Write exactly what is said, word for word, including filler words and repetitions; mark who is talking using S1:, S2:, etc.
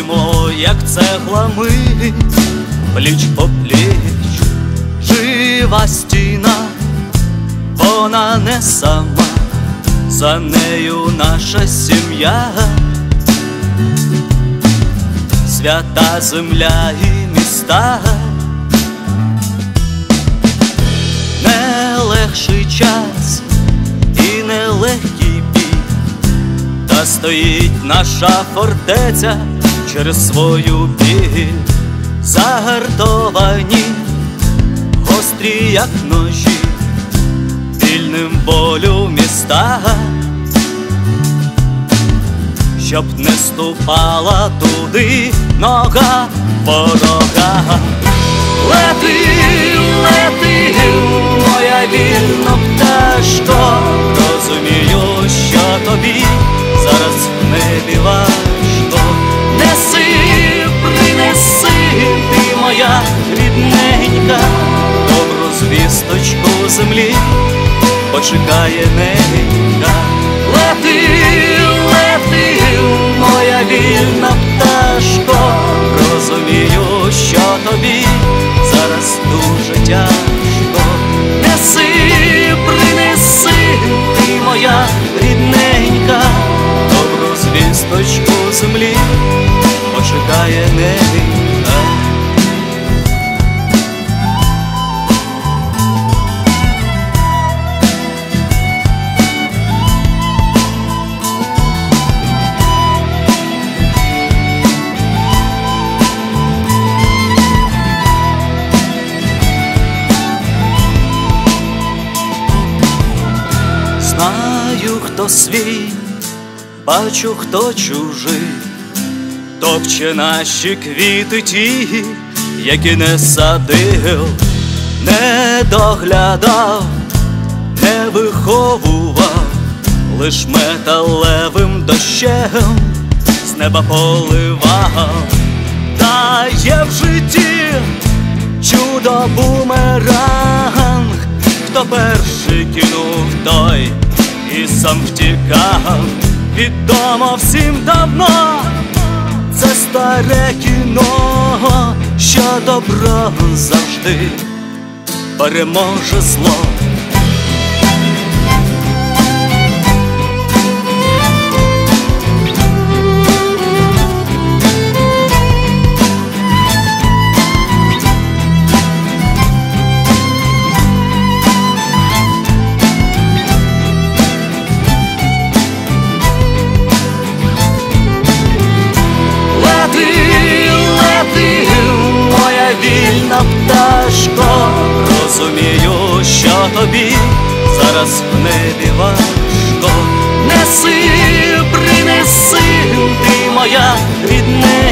S1: стоїмо, як цегла ми, пліч по пліч, жива стіна, вона не сама, за нею наша сім'я, свята земля і міста. Не легший час і не легкий бій, та стоїть наша фортеця через свою біль. Загартовані, гострі, як ножі, вільним болю міста, щоб не ступала туди нога ворога. Лети, лети, моя вільна пташко, розумію, що тобі зараз в небі важко. Неси, принеси, ти моя рідненька, добру звісточку землі, почекає ненька. Лети, лети, моя вільна пташко, розумію, що тобі зараз дуже тяжко. Неси, принеси, ти моя рідненька, добру звісточку землі, почекає ненька. Знаю, хто свій, бачу, хто чужий, топче наші квіти ті, які не садив, не доглядав, не виховував, лиш металевим дощем з неба поливав. Та є в житті чудо бумеранг, хто перший кинув, той і сам втікав. Відомо всім давно, це старе кіно, що добро завжди переможе зло. Вільна пташко, розумію, що тобі зараз в небі важко. Неси, принеси, ти моя рідненька,